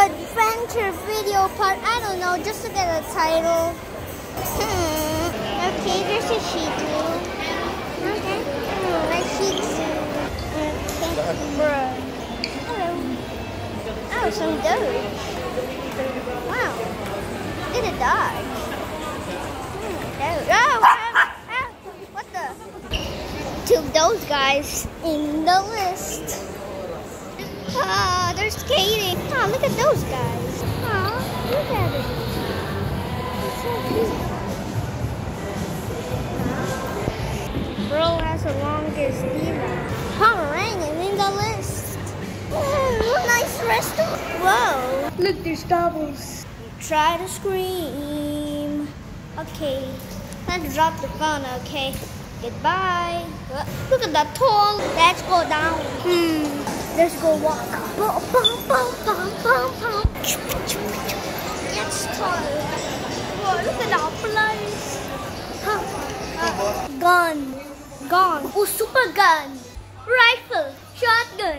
Adventure video part. I don't know, just look at the title. Okay, there's a Shih Tzu. Okay. Like Shih Tzu. Okay. Bruh. Hello. Oh, some dogs. Wow. Look at the dog. What the? Took those guys in the list. They're skating. Look at those guys. Look at it. It's so cute. Bro has the longest diva. Pomeranian in the list. Nice restaurant. Whoa. Look, there's doubles. Try to scream. Okay. Let's drop the phone, okay? Goodbye. Look at that tall. Let's go down. Let's go walk. That's tall. Whoa, look at that place. Gun. Oh, super gun. Rifle. Shotgun.